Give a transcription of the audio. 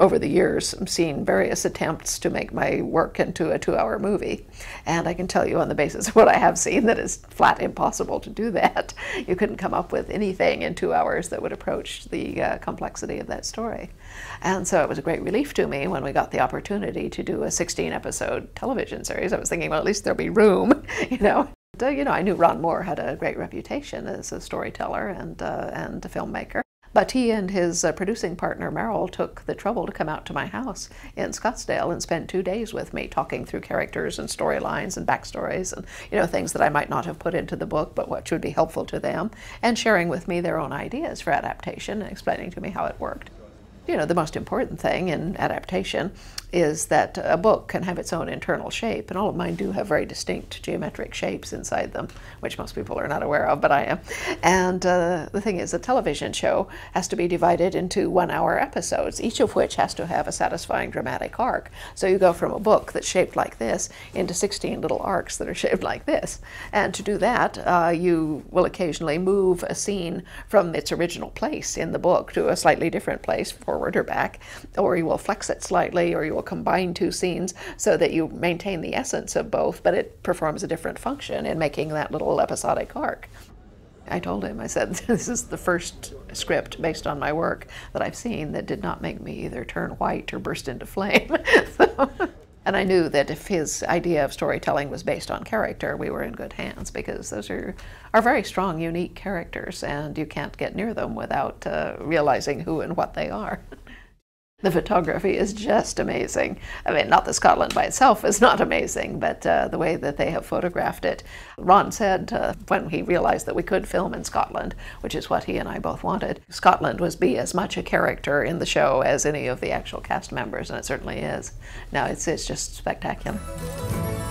over the years seen various attempts to make my work into a 2-hour movie, and I can tell you on the basis of what I have seen that it's flat impossible to do that. You couldn't come up with anything in 2 hours that would approach the complexity of that story. And so it was a great relief to me when we got the opportunity to do a 16-episode television series. I was thinking, well, at least there'll be room, you know. I knew Ron Moore had a great reputation as a storyteller and a filmmaker. But he and his producing partner, Merrill, took the trouble to come out to my house in Scottsdale and spend 2 days with me talking through characters and storylines and backstories and, you know, things that I might not have put into the book, but which would be helpful to them, and sharing with me their own ideas for adaptation and explaining to me how it worked. You know, the most important thing in adaptation is that a book can have its own internal shape, and all of mine do have very distinct geometric shapes inside them, which most people are not aware of, but I am. And the thing is, a television show has to be divided into 1-hour episodes, each of which has to have a satisfying dramatic arc. So you go from a book that's shaped like this into 16 little arcs that are shaped like this. And to do that, you will occasionally move a scene from its original place in the book to a slightly different place, forward or back, or you will flex it slightly, or you will combine 2 scenes so that you maintain the essence of both, but it performs a different function in making that little episodic arc. I told him, I said, this is the first script based on my work that I've seen that did not make me either turn white or burst into flame. And I knew that if his idea of storytelling was based on character, we were in good hands, because those are very strong, unique characters, and you can't get near them without realizing who and what they are. The photography is just amazing. I mean, not that Scotland by itself is not amazing, but the way that they have photographed it. Ron said when he realized that we could film in Scotland, which is what he and I both wanted, Scotland was be as much a character in the show as any of the actual cast members, and it certainly is. Now it's just spectacular.